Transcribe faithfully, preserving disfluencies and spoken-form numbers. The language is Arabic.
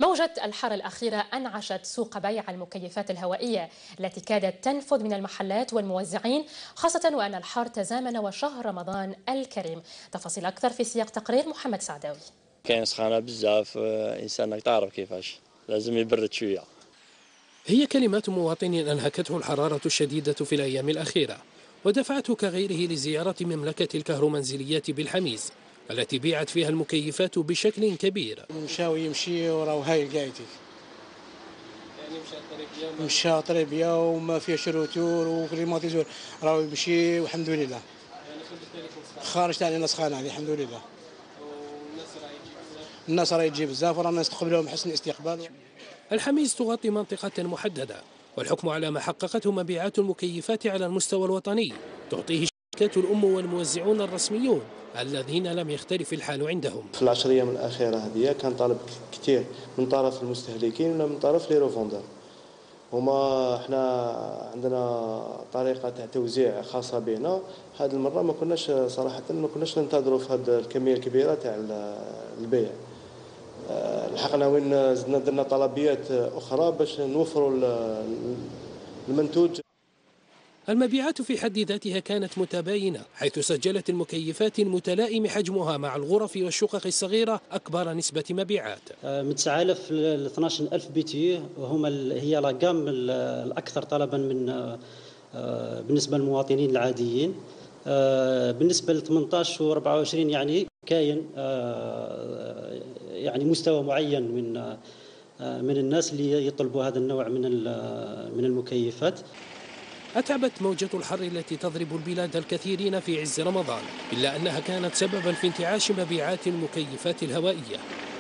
موجة الحر الأخيرة أنعشت سوق بيع المكيفات الهوائية التي كادت تنفذ من المحلات والموزعين، خاصة وأن الحر تزامن وشهر رمضان الكريم. تفاصيل أكثر في سياق تقرير محمد سعداوي. كاين سخانة بزاف، إنسان تعرف كيفاش لازم يبرد شوية. هي كلمات مواطن أنهكته الحرارة الشديدة في الأيام الأخيرة، ودفعته كغيره لزيارة مملكة الكهرومنزليات بالحميز التي بيعت فيها المكيفات بشكل كبير. مشاو يمشي وراه هاي لقايتي يعني مشى طريق يوم وما فيه شروتور وكليماتيزور راه يمشي والحمد لله. خارج تاع الناس خانه هذه الحمد لله. الناس راه يجي بزاف ورانا نستقبلهم حسن استقبال. الحميز تغطي منطقة محددة، والحكم على ما حققته مبيعات المكيفات على المستوى الوطني تعطيه الشركات الأم والموزعون الرسميون الذين لم يختلف الحال عندهم. في العشر أيام الأخيرة هذه كان طالب كثير من طرف المستهلكين ولا من طرف لي روفوندور. هما احنا عندنا طريقة تاع توزيع خاصة بنا، هذه المرة ما كناش صراحة ما كناش ننتظروا في هذه الكمية الكبيرة تاع البيع. لحقنا وين زدنا درنا طلبيات أخرى باش نوفروا المنتوج. المبيعات في حد ذاتها كانت متباينة، حيث سجلت المكيفات المتلائم حجمها مع الغرف والشقق الصغيرة أكبر نسبة مبيعات. من تسعة آلاف ل اثناش ألف بيتي وهما هي لاغام الأكثر طلبا من بالنسبة للمواطنين العاديين. بالنسبة ل ثمانية عشر و أربعة وعشرين يعني كاين يعني مستوى معين من من الناس اللي يطلبوا هذا النوع من من المكيفات. أتعبت موجة الحر التي تضرب البلاد الكثيرين في عز رمضان، إلا أنها كانت سببا في انتعاش مبيعات المكيفات الهوائية.